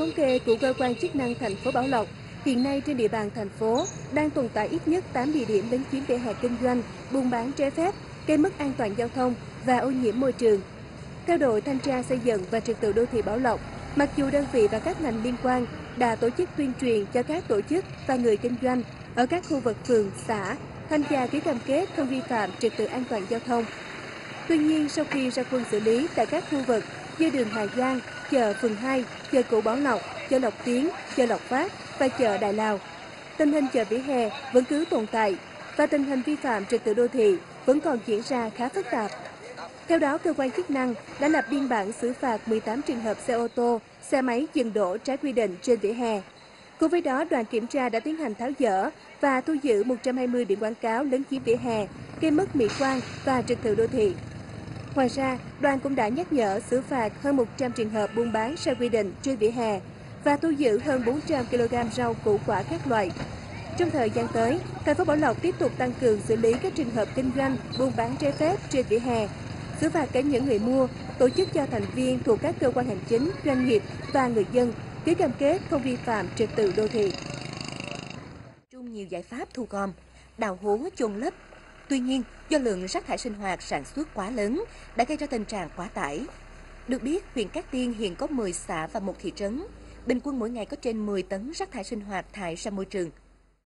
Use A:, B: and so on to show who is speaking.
A: thống kê của cơ quan chức năng thành phố Bảo Lộc, hiện nay trên địa bàn thành phố đang tồn tại ít nhất 8 địa điểm lấn chiếm vỉa hè kinh doanh, buôn bán trái phép, gây mất an toàn giao thông và ô nhiễm môi trường. Theo đội thanh tra xây dựng và trật tự đô thị Bảo Lộc, mặc dù đơn vị và các ngành liên quan đã tổ chức tuyên truyền cho các tổ chức và người kinh doanh ở các khu vực phường, xã tham gia ký cam kết không vi phạm trật tự an toàn giao thông. Tuy nhiên, sau khi ra quân xử lý tại các khu vực như đường Hà Giang, chợ phường 2, chợ cũ Bảo Lộc, chợ Lộc Tiến, chợ Lộc Phát và chợ Đại Lào, tình hình chợ vỉa hè vẫn cứ tồn tại và tình hình vi phạm trật tự đô thị vẫn còn diễn ra khá phức tạp. Theo đó, cơ quan chức năng đã lập biên bản xử phạt 18 trường hợp xe ô tô, xe máy dừng đỗ trái quy định trên vỉa hè. Cùng với đó, đoàn kiểm tra đã tiến hành tháo dỡ và thu giữ 120 biển quảng cáo lấn chiếm vỉa hè, gây mất mỹ quan và trật tự đô thị. Ngoài ra, đoàn cũng đã nhắc nhở xử phạt hơn 100 trường hợp buôn bán sai quy định trên vỉa hè và thu giữ hơn 400 kg rau củ quả các loại. Trong thời gian tới, thành phố Bảo Lộc tiếp tục tăng cường xử lý các trường hợp kinh doanh, buôn bán trái phép trên vỉa hè, xử phạt cả những người mua, tổ chức cho thành viên thuộc các cơ quan hành chính, doanh nghiệp và người dân ký cam kết không vi phạm trật tự đô thị.
B: Chung nhiều giải pháp thu gom, đào hố chôn lấp. Tuy nhiên, do lượng rác thải sinh hoạt sản xuất quá lớn đã gây ra tình trạng quá tải. Được biết, huyện Cát Tiên hiện có 10 xã và 1 thị trấn. Bình quân mỗi ngày có trên 10 tấn rác thải sinh hoạt thải ra môi trường.